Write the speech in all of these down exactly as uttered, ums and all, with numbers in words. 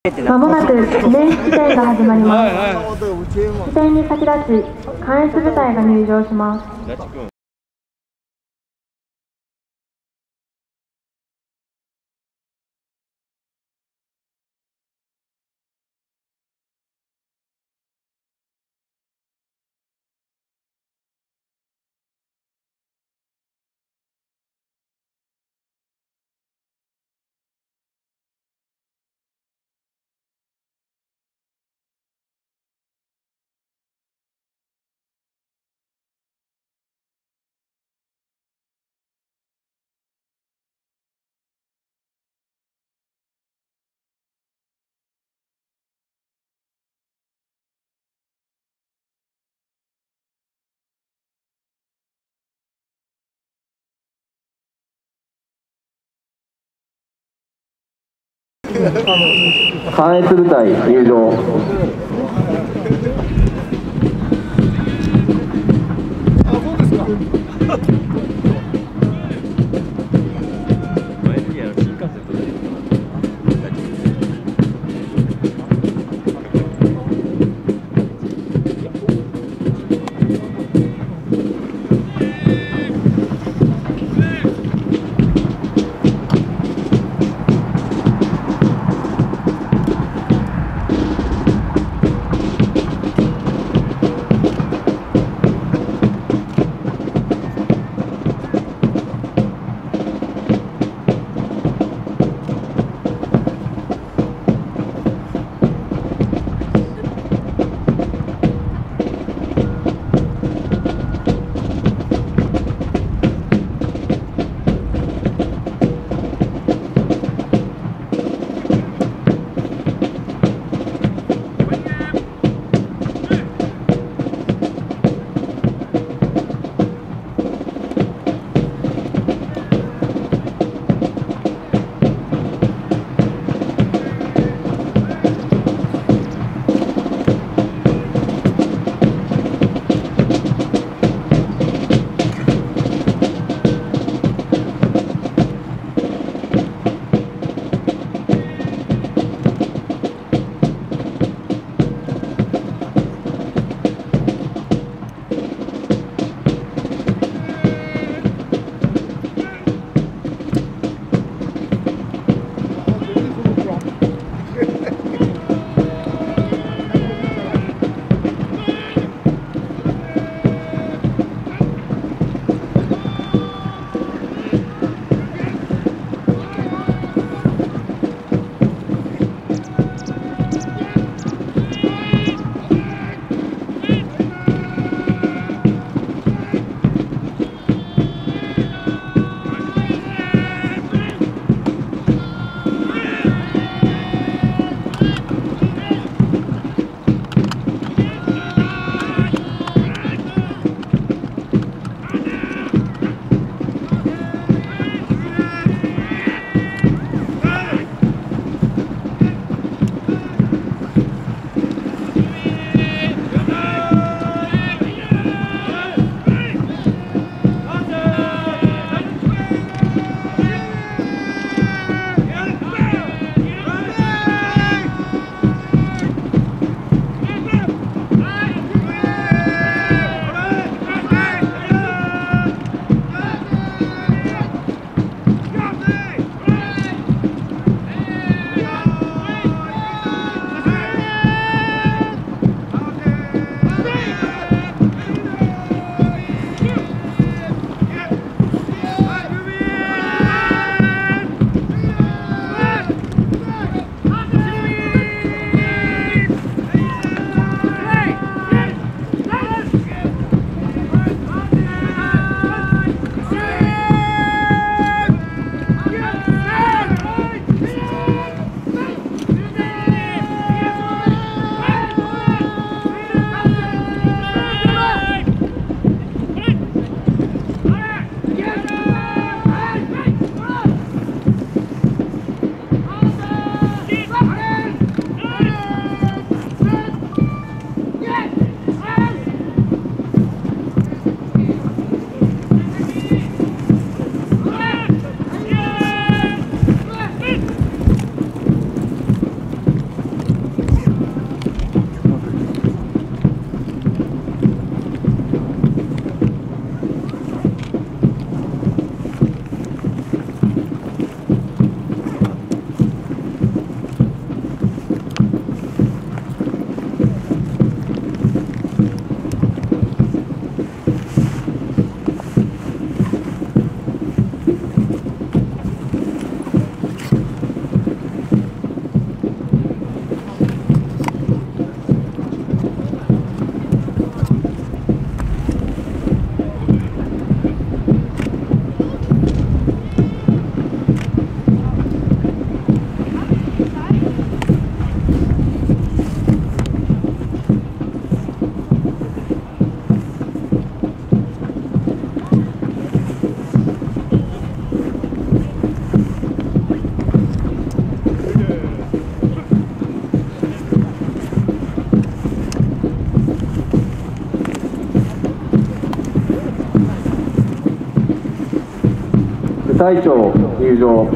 まもなく記念式典が始まります。式典に先立ち、関越部隊が入場します。 関越部隊入場。 部隊長入場。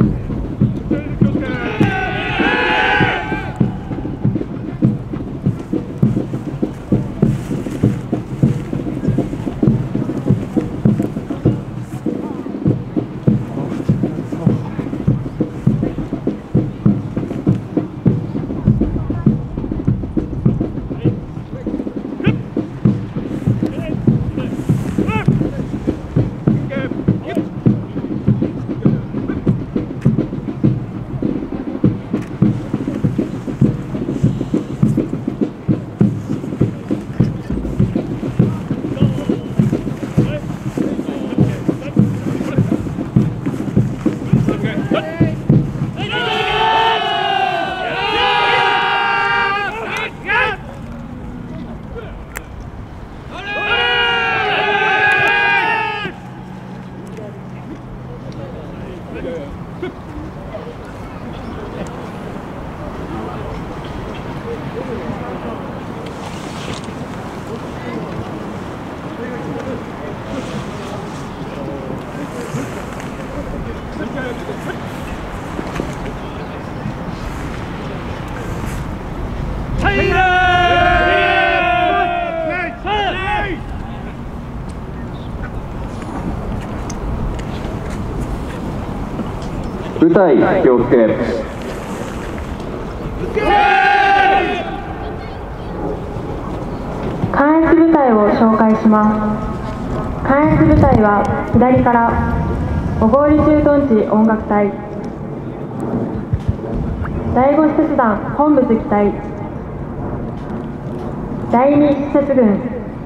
部隊気をつけ。 関越部隊を紹介します。関越部隊は左から小郡駐屯地音楽隊、第五施設団本部機隊、第二施設群、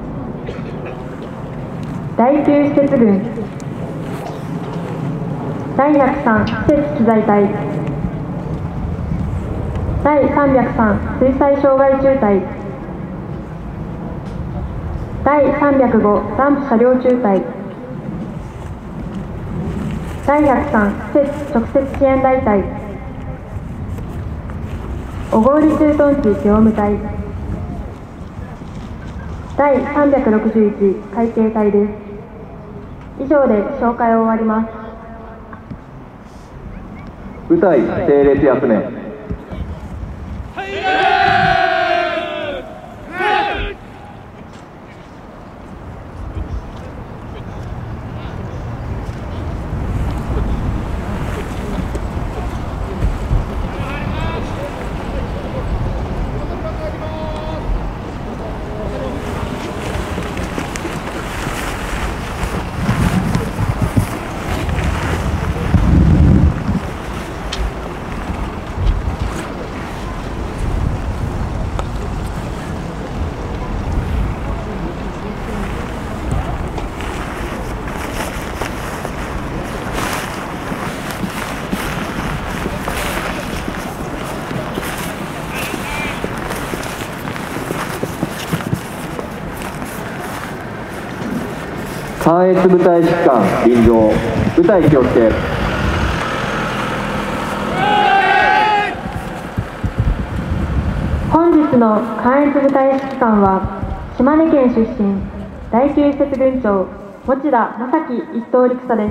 第九施設群、第ひゃくさん施設機材隊、第さんびゃくさん水災障害中隊、第さんびゃくごダンプ車両中隊、第ひゃくさん施設直接支援大隊、小郡駐屯地業務隊、第さんびゃくろくじゅういち会計隊です。以上で紹介を終わります。 部隊整列休め。関越部隊指揮官臨場。部隊気をつけ。 本日の関越部隊指揮官は島根県出身第九施設群長持田正樹一等陸佐です。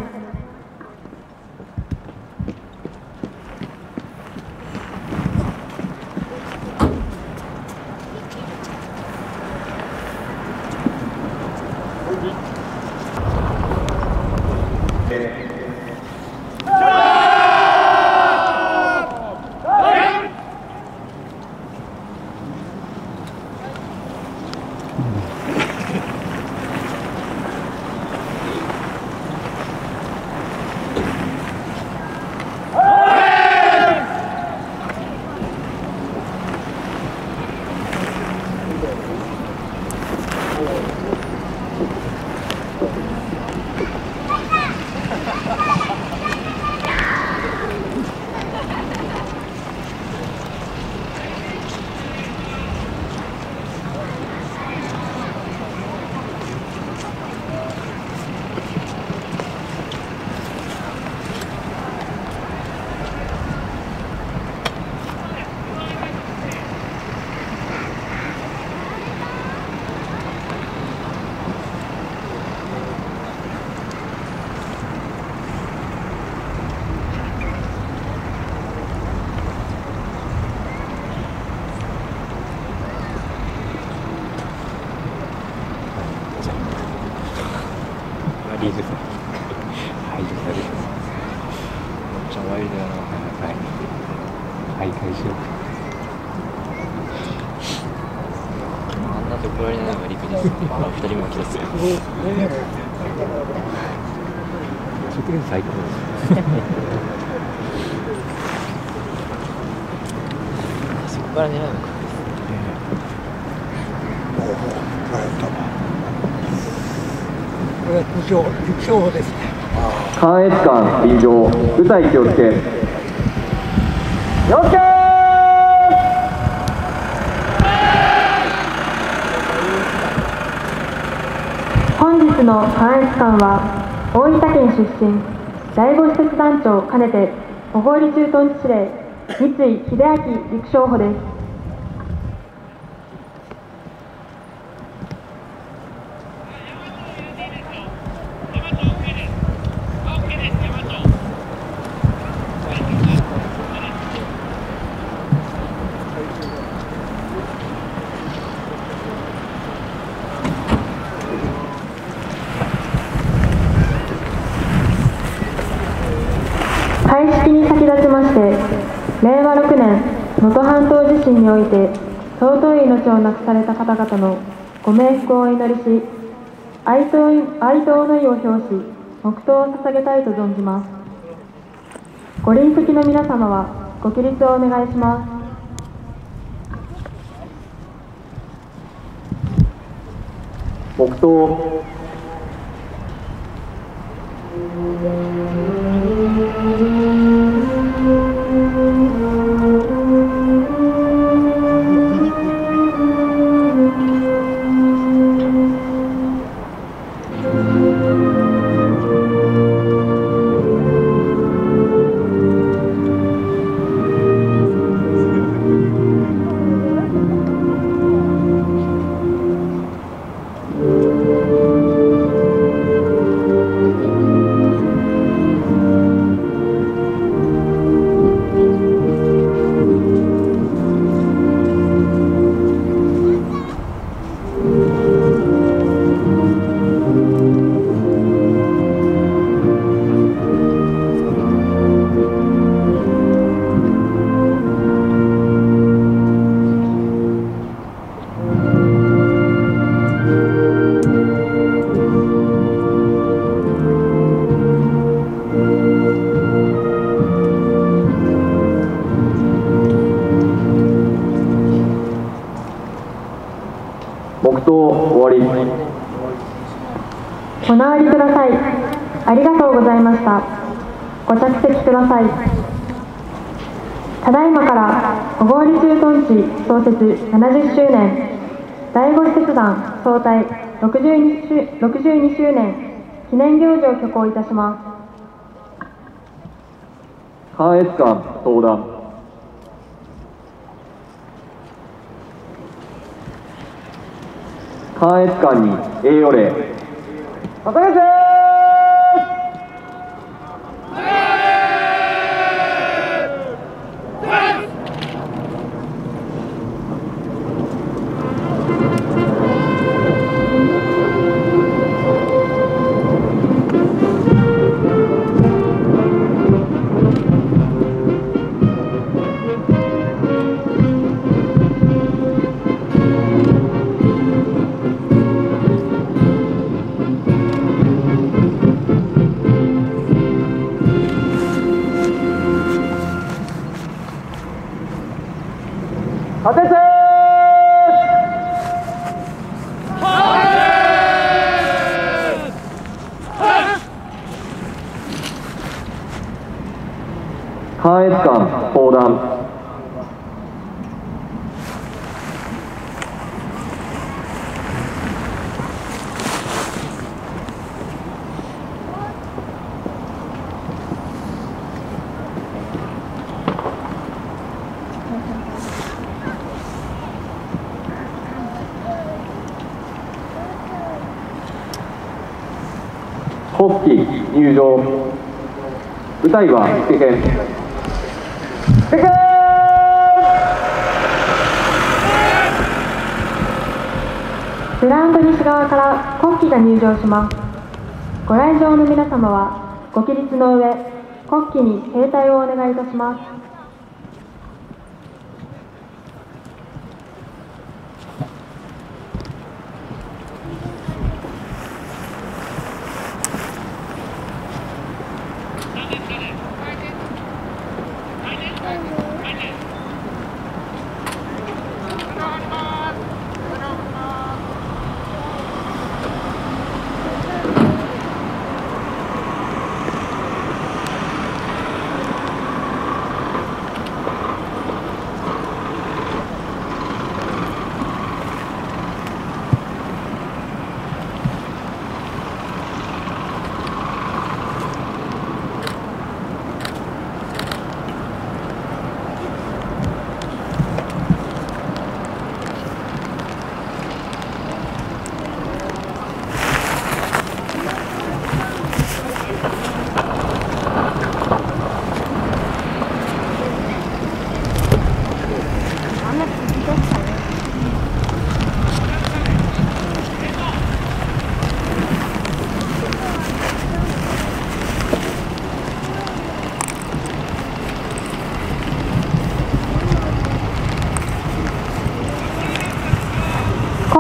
怒られないのが陸です。あ、二人も来たっすよ。 食レ最高です。 そこから狙うのか。 これは陸上、陸上法ですね。 関越間臨場、舞台気をつけ。よっけー。 本日の関越間は大分県出身第五施設団長兼ねて小郡駐屯地司令三井秀明陸将補です。開式に先立ちまして、れいわろくねん能登半島地震において尊い命をなくされた方々のご冥福をお祈りし、哀悼哀悼の意を表し、黙祷を捧げたいと存じます。ご臨席の皆様はご起立をお願いします。 黙祷。黙祷終わり。 お直りください。ありがとうございました。ご着席ください。ただいまから小郡駐屯地創設ななじゅっしゅうねん第五施設団総隊ろくじゅうにしゅうねん記念行事を挙行いたします。 関越間登壇。関越間に栄誉礼。捧げてー。立ててー。関越間登壇。国旗入場。歌いは手剣。手剣。 グラウンド西側から国旗が入場します。ご来場の皆様はご起立の上、国旗に兵隊をお願いいたします。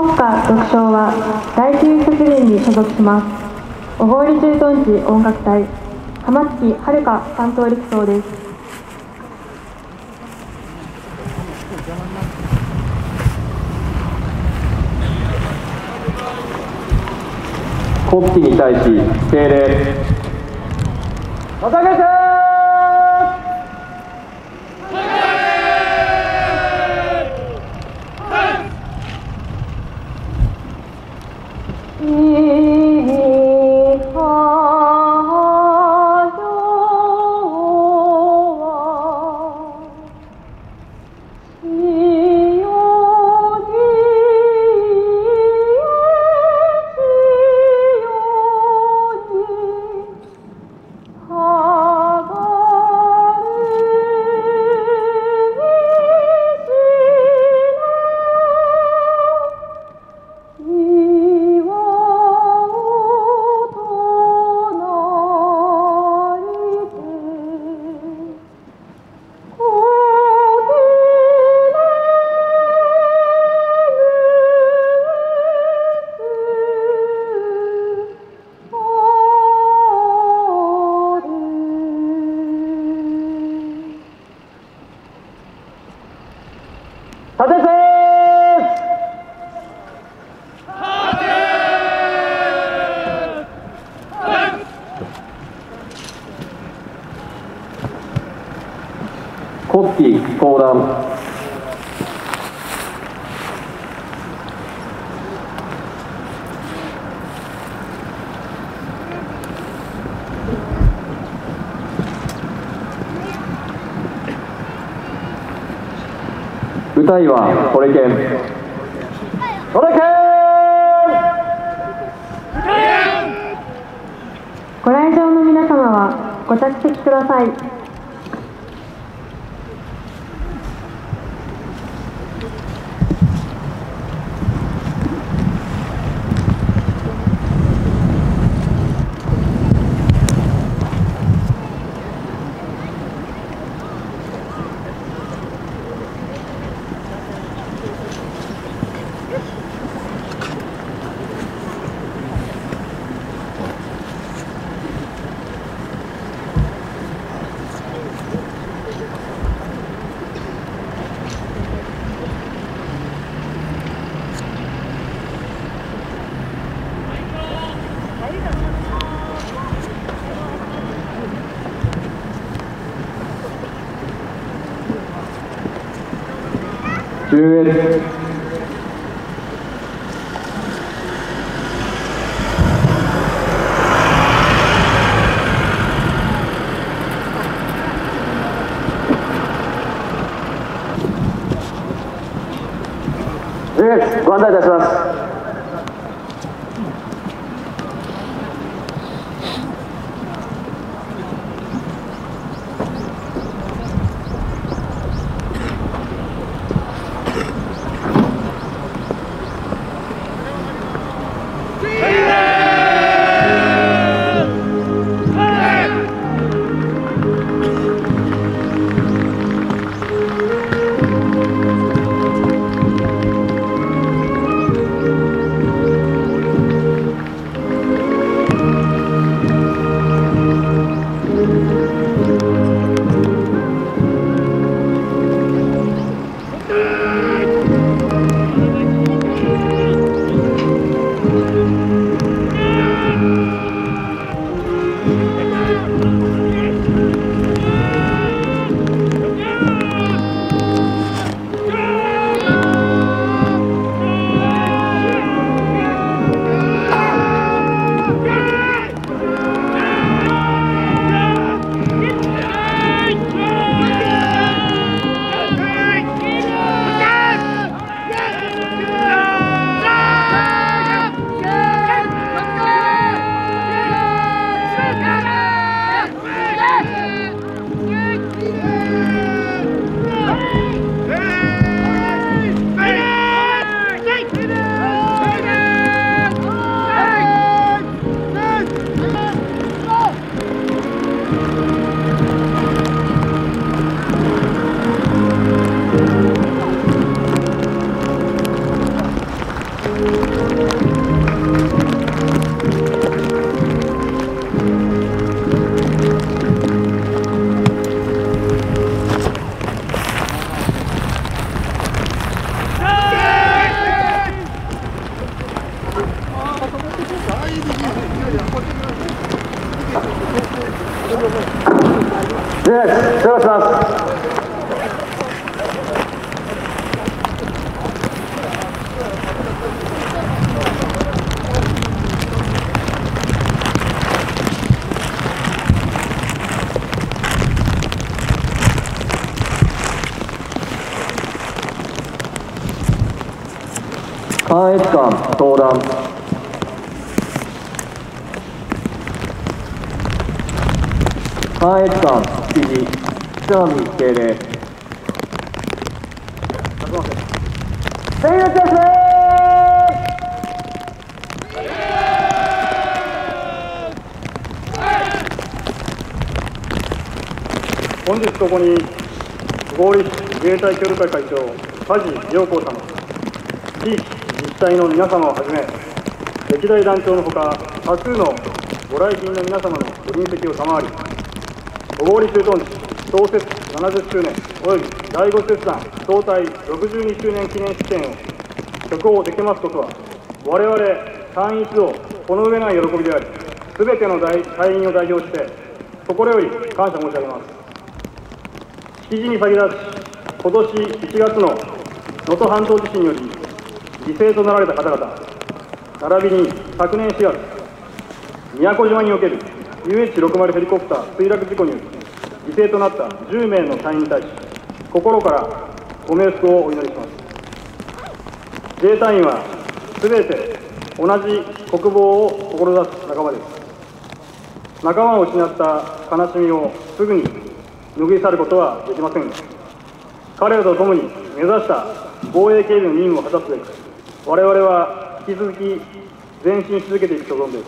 国歌独唱は第きゅう節輪に所属します小郡駐屯地音楽隊浜月遥担当陸曹です。 国旗に対し敬礼。旗揚げて立てせ国旗降壇。歌いはこれけん。これけん。 ご来場の皆様はご着席ください。 中越中越ご案内いたします。 関越間登壇。関越間築地北見敬礼。 本日ここに合理自衛隊協力会会長梶良子様、地域自治体の皆様をはじめ歴代団長のほか多数のご来賓の皆様のご臨席を賜り、小郡駐屯地創設ななじゅっしゅうねんおよび第五切断総隊ろくじゅうにしゅうねん記念式典を挙行できますことは、我々隊員一同この上ない喜びであり、すべての隊員を代表して心より感謝申し上げます。式辞に先立ち、今年いちがつの能登半島地震により犠牲となられた方々、並びに昨年しがつ、宮古島における ユーエイチろくじゅう ヘリコプター墜落事故により犠牲となったじゅうめいの隊員に対し、心からご冥福をお祈りします。自衛隊員はすべて同じ国防を志す仲間です。仲間を失った悲しみをすぐに拭い去ることはできませんが、彼らと共に目指した防衛警備の任務を果たすべく、我々は引き続き前進し続けていく所存です。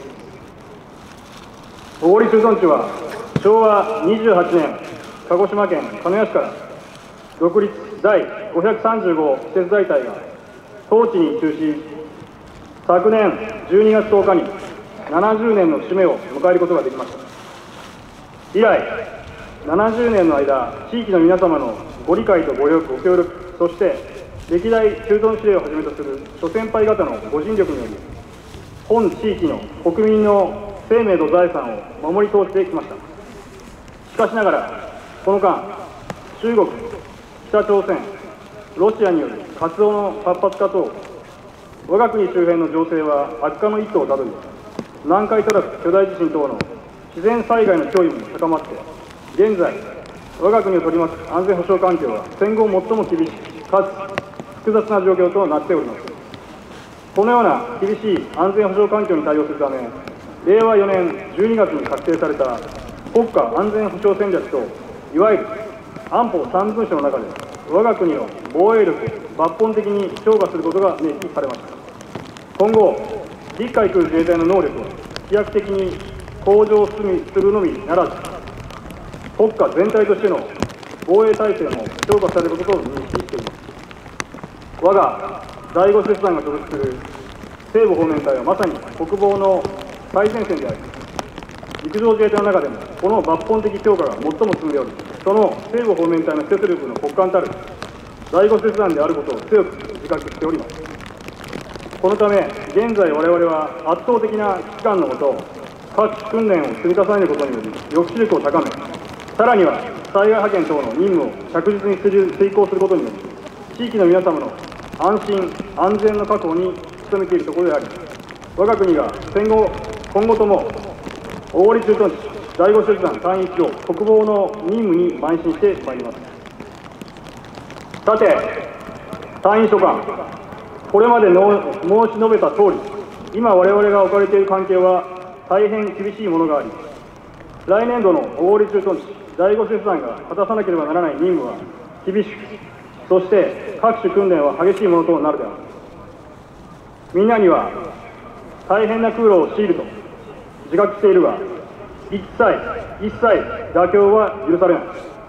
小郡駐屯地はしょうわにじゅうはちねん、鹿児島県鹿屋市から独立第ごひゃくさんじゅうご施設大隊が統治に移住し、昨年じゅうにがつとおかにななじゅうねんの節目を迎えることができました。以来ななじゅうねんの間、地域の皆様のご理解とご協力、そして歴代駐屯司令をはじめとする諸先輩方のご尽力により、本地域の国民の生命と財産を守り通してきました。しかしながら、この間、中国、北朝鮮、ロシアによる活動の活発化等、我が国周辺の情勢は悪化の一途をたどり、南海トラフ巨大地震等の自然災害の脅威も高まって、現在、我が国を取り巻く安全保障環境は戦後最も厳しくかつ複雑な状況となっております。このような厳しい安全保障環境に対応するため、れいわよねんじゅうにがつに策定された国家安全保障戦略と、いわゆる安保三文書の中で、我が国の防衛力を抜本的に強化することが明記されました。今後、陸海空自衛隊の能力を飛躍的に向上するのみならず、国家全体としての防衛体制も強化されることを認識しています。我が第五切断が所属する西部方面隊はまさに国防の最前線であり、陸上自衛隊の中でもこの抜本的強化が最も進んでおり、その西部方面隊の施設力の骨幹たる第五切断であることを強く自覚しております。このため、現在我々は圧倒的な危機感のもと、各種訓練を積み重ねることにより抑止力を高め、さらには災害派遣等の任務を着実に遂行することにより、地域の皆様の安心・安全の確保に努めているところであり、我が国が戦後、今後とも小郡駐屯地第五切断隊員一同国防の任務に邁進してまいります。さて、隊員諸官、これまでの申し述べた通り、今我々が置かれている環境は大変厳しいものがあり、来年度の小郡駐屯地第五切断が果たさなければならない任務は厳しく、そして各種訓練は激しいものとなるであろう。みんなには大変な苦労を強いると自覚しているが、一切一切妥協は許されない。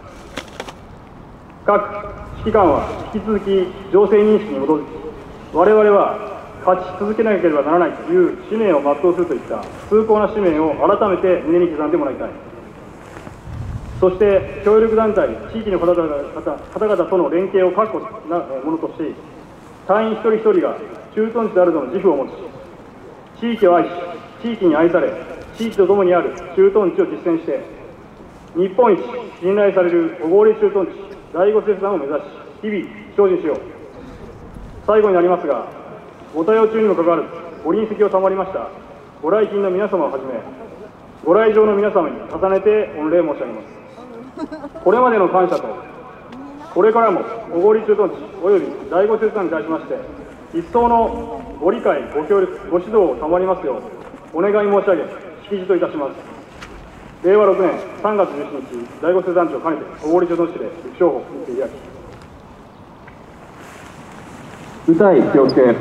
各指揮官は引き続き情勢認識に基づき、我々は勝ち続けなければならないという使命を全うするといった崇高な使命を改めて胸に刻んでもらいたい。そして協力団体、地域の方々方々との連携を確保なものとし、隊員一人一人が駐屯地であるとの自負を持ち、地域を愛し、地域に愛され、地域とともにある駐屯地を実践して、日本一信頼される小郡駐屯地第五切断を目指し、日々精進しよう。最後になりますが、ご対応中にもかかわらず、ご臨席を賜りましたご来賓の皆様をはじめ、ご来場の皆様に重ねて御礼申し上げます。これまでの感謝と、これからも小郡駐屯地および第五切断に対しまして、 一層のご理解、ご協力、ご指導を賜りますようお願い申し上げ、式辞といたします。れいわろくねんさんがつじゅうしちにち、第五生団長を兼ねて、小郡町の市で陸将補にて開き。 歌い気をつけ。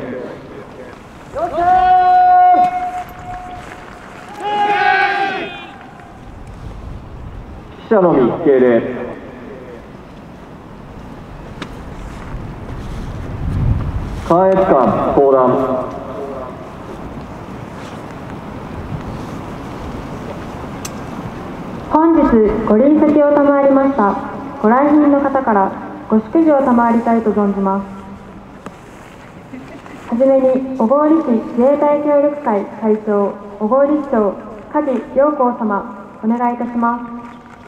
記者のみ敬礼。関越間登壇。 本日ご臨席を賜りましたご来賓の方からご祝辞を賜りたいと存じます。はじめに小郡市自衛隊協力会会長小郡市長梶良光様、お願いいたします。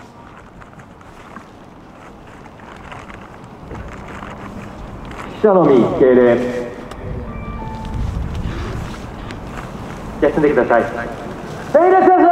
記者のみ敬礼。休んでください。礼列です。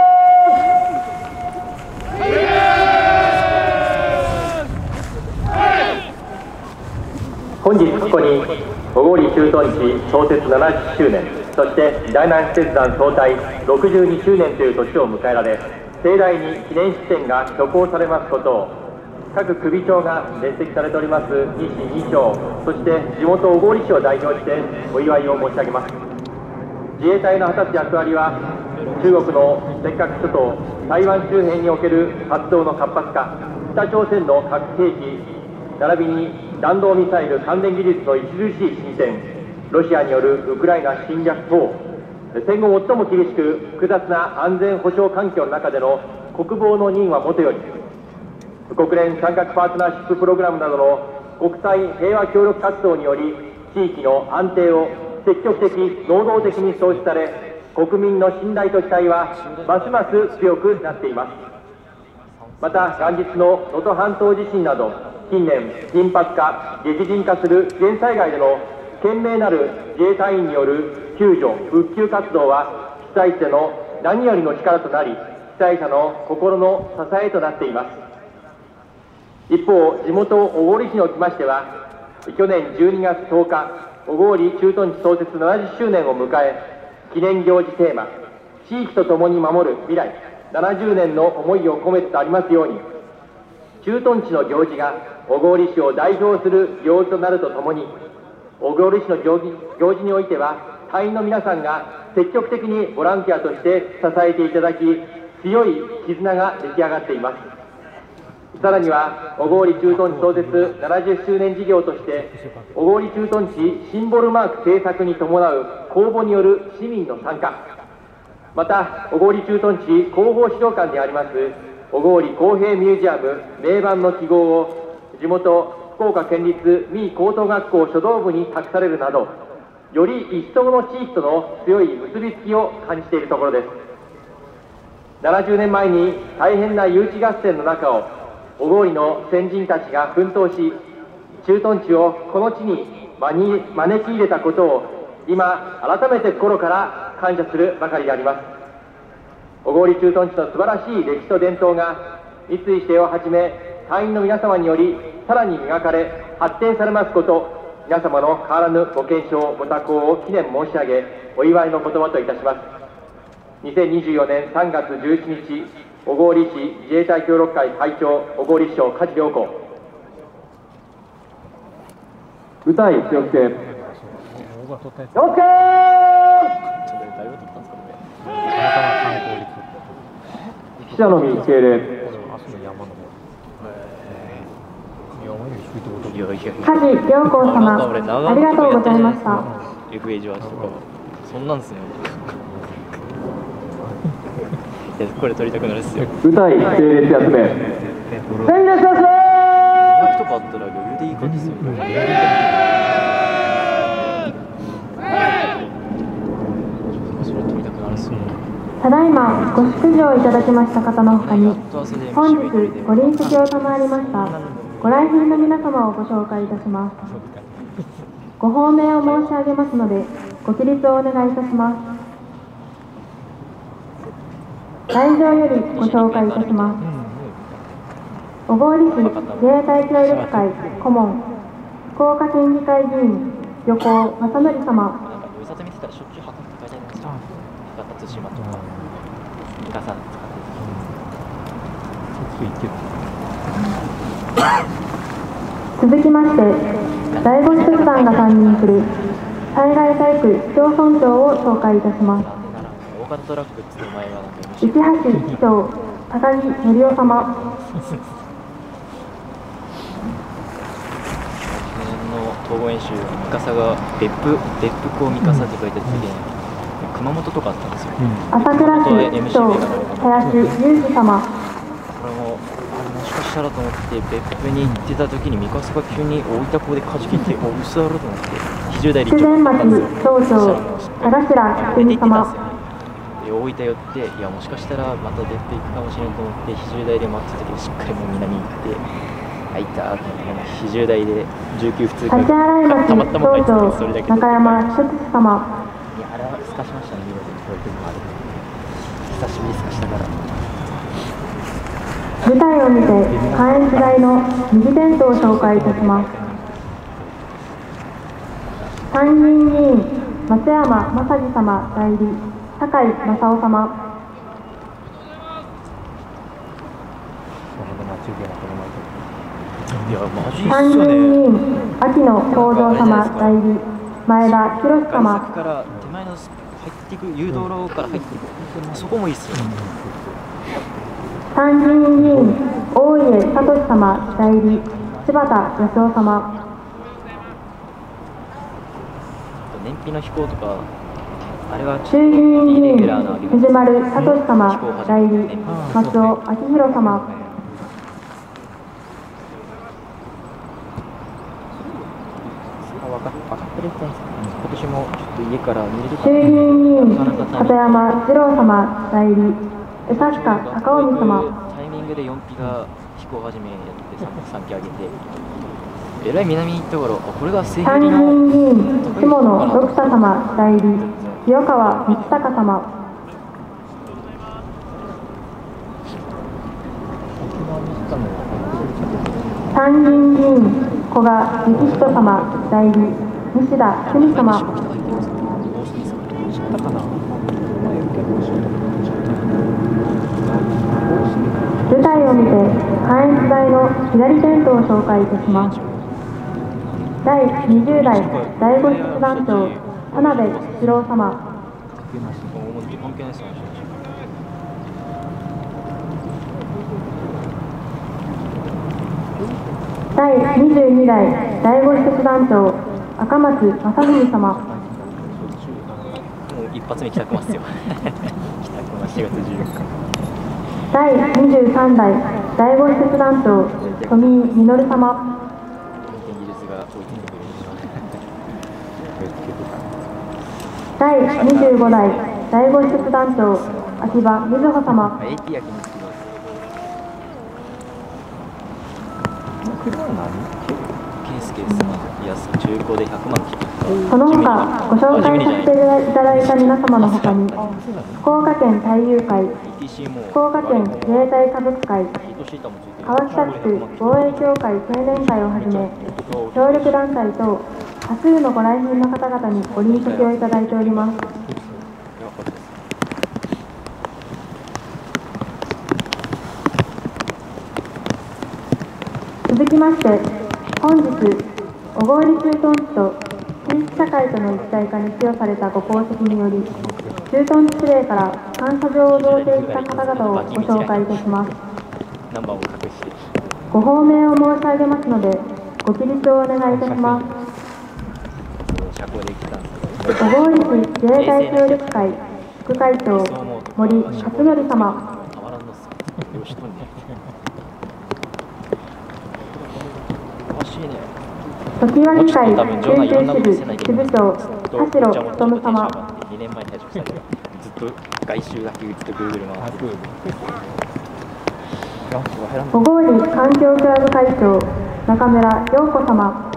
本日ここに小郡駐屯地創設ななじゅっしゅうねん、そして第七使節団総隊ろくじゅうにしゅうねんという年を迎えられ、盛大に記念式典が挙行されますことを、各首長が列席されております西に長、そして地元小郡市を代表してお祝いを申し上げます。自衛隊の果たす役割は、中国の尖閣諸島、台湾周辺における活動の活発化、北朝鮮の核兵器、並びに弾道ミサイル関連技術の著しい進展、ロシアによるウクライナ侵略等、戦後最も厳しく複雑な安全保障環境の中での国防の任はもとより、国連三角パートナーシッププログラムなどの国際平和協力活動により、地域の安定を積極的、能動的に創出され、国民の信頼と期待はますます強くなっています。また、元日の能登半島地震など、近年、頻発化、激甚化する自然災害での懸命なる自衛隊員による救助・復旧活動は、被災地での何よりの力となり、被災者の心の支えとなっています。一方、地元小郡市におきましては、去年じゅうにがつとおか、小郡駐屯地創設ななじゅっしゅうねんを迎え、記念行事テーマ、地域とともに守る未来ななじゅうねんの思いを込めてありますように、駐屯地の行事が小郡市を代表する行事となるとともに、小郡市の行事、行事においては、隊員の皆さんが積極的にボランティアとして支えていただき、強い絆が出来上がっています。さらには、小郡駐屯地創設ななじゅっしゅうねん事業として、小郡駐屯地シンボルマーク制作に伴う公募による市民の参加、また、小郡駐屯地広報資料館であります、小郡公平ミュージアム名盤の記号を、地元福岡県立三井高等学校書道部に託されるなど、より一層の地域との強い結びつきを感じているところです。ななじゅうねんまえに大変な誘致合戦の中を、小郡の先人たちが奮闘し、駐屯地をこの地に招き入れたことを、今、改めて心から感謝するばかりであります。小郡駐屯地の素晴らしい歴史と伝統が、三井指定をはじめ、隊員の皆様により、さらに磨かれ、発展されますこと、皆様の変わらぬご健勝、ご多幸を記念申し上げ、お祝いの言葉といたします。にせんにじゅうよねんさんがつじゅういちにち、小郡市自衛隊協力会会長、小郡市長、梶良子。歌い気をつけ。気をつけ。記者のみ敬礼。 梶良光様、ありがとうございました。 エフエー じゅうはちとかそんなんですね。いや、これ撮りたくなるっすよ。 歌い整列休め。整列休め。 にひゃくとかあったら余裕でいい感じですよね。それ撮りたくなるっすよ。 ただいまご祝辞をいただきました方のほかに、本日ご臨席を賜りましたご来賓の皆様をご紹介いたします。ご報名を申し上げますので、ご起立をお願いいたします。来場よりご紹介いたします。小郡市自衛隊協力会顧問、福岡県議会議員、 横尾正則様。 なんかウサツ見てたらしょっちゅう測って書いてありますよ。博多対馬とか三笠使って続きまして第五使節団が担任する災害対区市町村長を紹介いたします。 大型トラックっていう前はなんか市橋市長高木則夫様。 去年の統合演習、三笠が別府別府港三笠って書いてあった時に、熊本とかあったんですよ。 朝倉市市長林裕二様。 これもあれもしかしたらと思って別府に行ってた時に三笠が急に大分港で火事切ってお嘘だろうと思って比重台で自然町町長田頭出て行ってたんですよ久美様。 ね。で大分寄っていやもしかしたらまた別府行くかもしれんと思って比重台で待ってたけどしっかりもう南に行って入ったと思って比重台でじゅうきゅう普通立洗町たまたま書いてたんですそれだけ町中山哲司様。 いやあれは透かしましたね見事にこういう時もある久しぶりに透かしたから舞台を見て関越大の右テントを紹介いたします。参議院議員松山正治様代理酒井正夫様。 いやマジっ参議すよね。 院議員秋野幸三様代理前田博外様。 先から手前の入っていく誘導路から入っていくそこもいいっすよね。 参議院議員大家聡様代理柴田康夫様。 燃費の飛行とかあれは衆議院議イレギュ員ラーな藤丸聡様代理松尾明弘様。 分か分かってる人ですか。今年もちょっと家から見れるか衆議院議員なかなか片山二郎様代理江坂高臣様。 タイミングでよんピが飛行始めやってさん機上げてえらい南に行ったからあこれが正参議義の院議員下野六太様代理清川光隆様。参議院議員古賀幸人様代理西田久美様。舞台を見て関越大の左テントを紹介いたします。だいにじゅう代第五師団長田辺七郎様。 関係ないですよね。 だいにじゅうに代第五師団長赤松正文様。 もう一発目帰宅ますよ。帰宅はしがつじゅうよっか。 だいにじゅうさん代第五師団長富井実様。 技術が追いついてくれるだいにじゅうご代第五師団長秋葉瑞穂様。 エーピー 焼きにつきます。ケースケースいや中古でひゃくまん切った。 その他ご紹介させていただいた皆様のほかに福岡県太遊会、福岡県自衛隊家族会、川北地区防衛協会青年会をはじめ協力団体等多数のご来賓の方々にご臨席をいただいております。続きまして本日小郡駐屯地と地域社会との一体化に寄与されたご功績により駐屯地司令から感謝状を贈呈した方々をご紹介いたします。 ナンバーを隠してご報名を申し上げますのでご起立をお願いいたします。 社交で来たんですけど小郡市自衛隊協力会副会長森克則様。 たまらんのっすよ。よしとんね。おかしいね。 常盤議会研究支部支部長田代勉様。 にねんまえに退職したけどずっと外周だけずっと Google 回ってる。 小郡環境クラブ会長中村陽子様。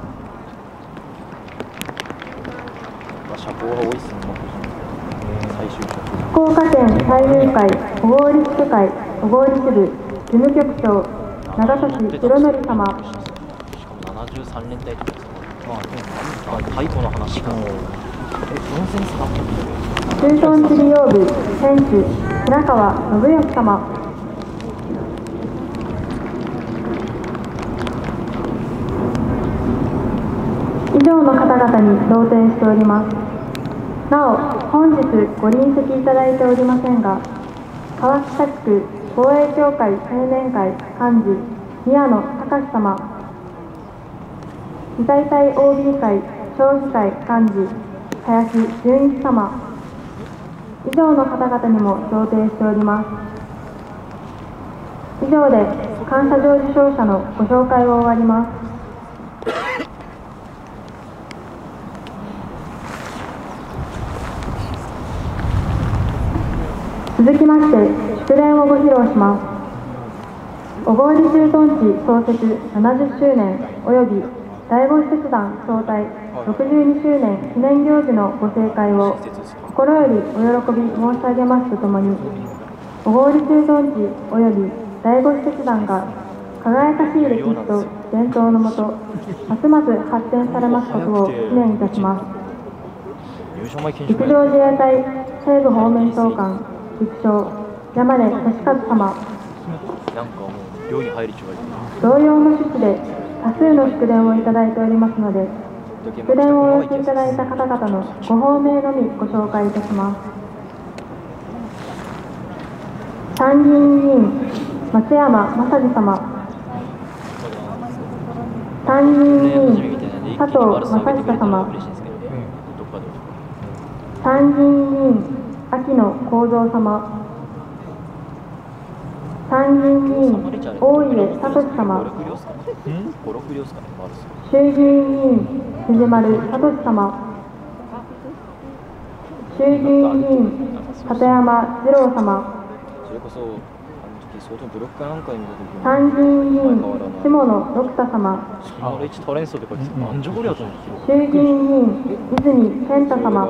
社交が多いっすね。最終福岡県太遊会小郡地区会小郡支部事務局長長崎博則様。 しかもななじゅうさん連隊とかですね。 まあ、太鼓の話か。え、このセンスだったんだよ。 駐屯地利用部選手平川信義様。以上の方々に贈呈しております。なお、本日ご臨席いただいておりませんが、川北地区防衛協会青年会幹事宮野隆様、自衛隊 オービー 会将棋会幹事林純一様、以上の方々にも贈呈しております。以上で感謝状受賞者のご紹介を終わります。続きまして、祝電をご披露します。小郡駐屯地創設ななじゅっしゅうねん及び第五使節団総隊ろくじゅうにしゅうねん記念行事のご盛会を心よりお喜び申し上げますとともに、小郡駐屯地及び第五使節団が輝かしい歴史と伝統のもと、ますます発展されますことを記念いたします。陸上自衛隊西部方面総監陸将山根俊和様、 なんかもう寮に入りちゃう。 同様の趣旨で多数の祝電をいただいておりますので、祝電をお寄せいただいた方々のご方名のみご紹介いたします。参議院議員松山正治様、参議院議員佐藤正久様、参議院議員秋野幸三様、参議院議員大家聡様、衆議院議員藤丸聡様、衆議院議員片山二郎様、参議院議員下野六太様、衆議院議員泉健太様、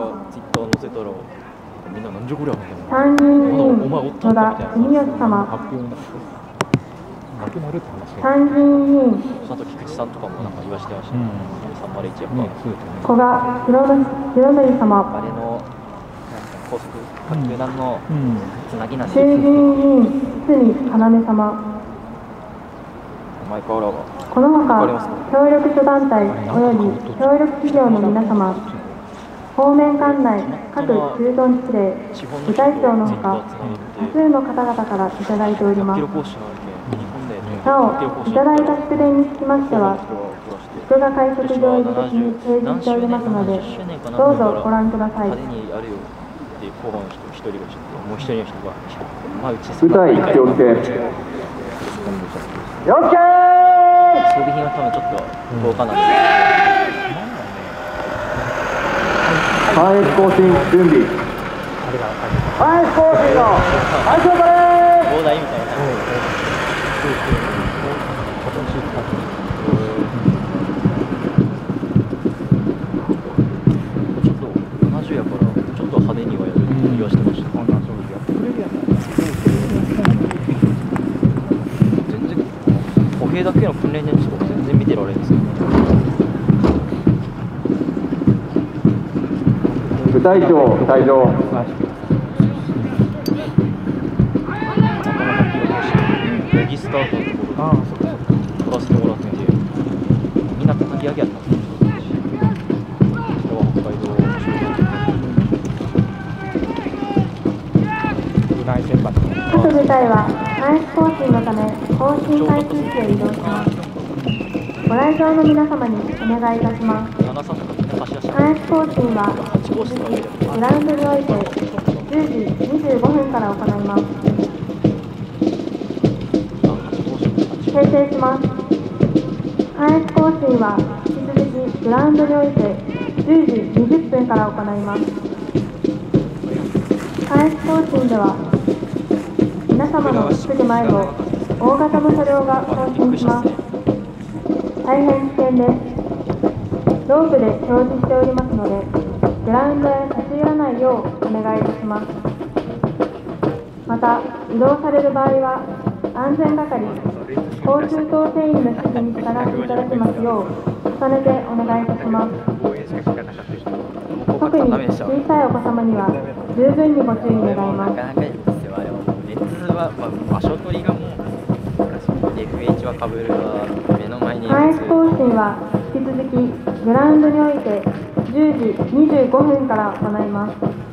参議院議員野田文義様、参議院議員古賀博則様、衆議院議員堤要様、このほか協力諸団体及び協力企業の皆様、方面管内各駐屯地司令部隊長のほか、多数の方々からいただいております。なお、いただいた祝電につきましては、祝賀会食場入り的に掲示しておりますので、どうぞご覧ください。 舞台気をつけ。よっけー。 装備品は多分ちょっと豪華なんで。 反越行進準備。反越行進の最初から膨大みたいな。ちょっとななじゅうやからちょっと派手にはやる気がしてました。全然歩兵だけの訓練年数とか全然見てられるんですよ。 部隊長退場。 レギスタートのところで撮らせてもらって、みんな叩き上げやったんですよ。北海道各部隊は反越行進のため行進回数地へ移動します。ご来場の皆様にお願いいたします。反越行進は引き続きグラウンドにおいてじゅうじにじゅうごふんから行います。訂正します。反越行進は引き続きグラウンドにおいてじゅうじにじゅっぷんから行います。反越行進では皆様のすぐ前を大型の車両が行進します。大変危険です。ロープで表示しておりますので、グラウンドへ立ち寄らないようお願いいたします。また、移動される場合は、安全係、交通統制員の指示に従っていただきますよう、 重ねてお願いいたします。 応援しか聞かなかった人。 怖かっ特にたらダメでした。 小さいお子様には十分にご注意願います。 なかなかいいですよ、あれは。熱は、まあ、場所取りがもう、エフエイチ はかぶるは目の前に関越行進は引き続きグラウンドにおいてじゅうじにじゅうごふんから行います。